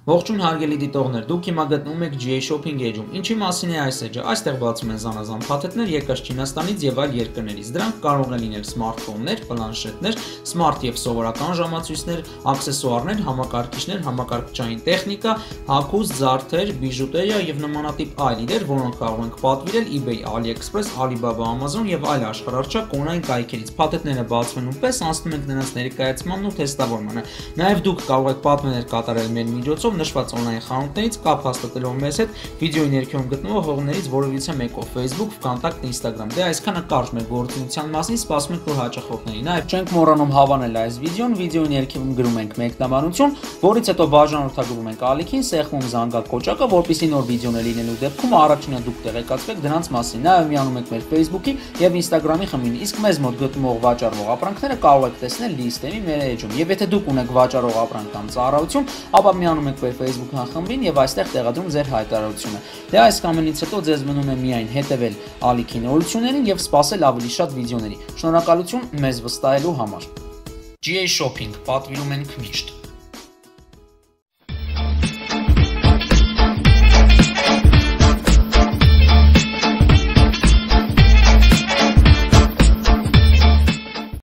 Ողջույն հարգելի դիտողներ, դուք հիմա գտնվում եք GA Shopping Edge-ում։ Ինչի մասին է այս էջը։ Այստեղ բացում են զանազան փաթեթներ եկած Չինաստանից եւ այլ երկրներից։ Դրանք կարող են լինել սմարթֆոններ, պլանշետներ, սմարթ եւ սովորական ժամացույցներ, աքսեսուարներ, համակարգիչներ, համակարգչային տեխնիկա, հագուստ, զարդեր, բիժուտերիա եւ նմանատիպ այլ իրեր, որոնք կարող ենք պատվիրել eBay, AliExpress, Alibaba, Amazon եւ այլ աշխարհարչակ օնլայն կայքերից։ Փաթեթները բացվելուն պես անցնում ենք նրանց ներկայացմանն ու թեստավորմանը։ Նաեւ դուք կարող եք պատվերներ կատարել մեր միջոցով նշված օնլայն խանութներից կապ հաստատելով մեզ հետ վիդեոյի ներքևում գտնվող հողներից որևիցե մեկով Facebook, VKontakte, Instagram։ Դե այսքանը կարճ մեր գործունեության մասին, սպասում ենք նոր հաճախորդների։ Նաև չենք մոռանում հավանել այս վիդեոն, վիդեոյի ներքևում գրում ենք մեկնաբանություն, որից հետո բաժանորդագրում ենք ալիքին, սեղմում զանգակ կոճակը, որպեսզի նոր վիդեոներ լինելու դեպքում առաջինը դուք տեղեկացվեք դրանց մասին։ Նաև միանում եք մեր Facebook-ի եւ Instagram-ի խմբին, իսկ մեզ մոտ գտնվող վաճառող ապրանքները կարող եք տեսնել լիստերի մեր էջում։ Եվ եթե դուք ունեք վաճառող ապրանք կամ ծառայություն, ապա միանում եք մեր Facebook-յան խմբին եւ այստեղ տեղադրում ձեր հայտարարությունը։ Դե այս ամենից հետո ձեզ մնում է միայն հետևել ալիքի նորություններին եւ սպասել ավելի շատ վիդեոների։ Շնորհակալություն մեզ վստահելու համար։ GA Shopping, պատվիրում ենք միշտ։